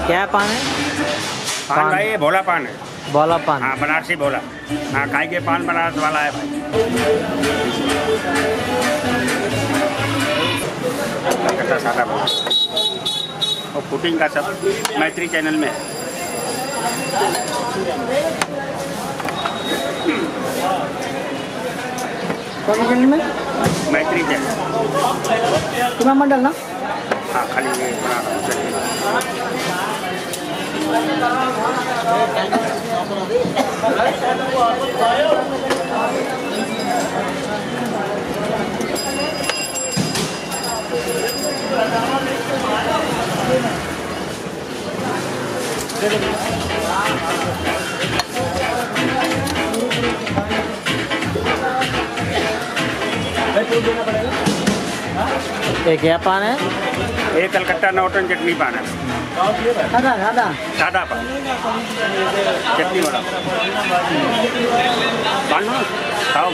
क्या पान है? पान भाई ये भोला पान है। भोला पान। हाँ बनारसी भोला। हाँ खाएंगे पान बनारस वाला है भाई। कलकत्ता सादा भोला और पुटिंग का सब मैत्री चैनल में है। कौन चैनल में? मैत्री चैनल। तुम्हारा मंडल ना? हाँ खाली ये बना रहा हूँ चलिए। ये क्या पान है? ये कलकत्ता नौटन चटनी पान है। सादा सादा सादा पान चटनी वाला पान लो खाओ।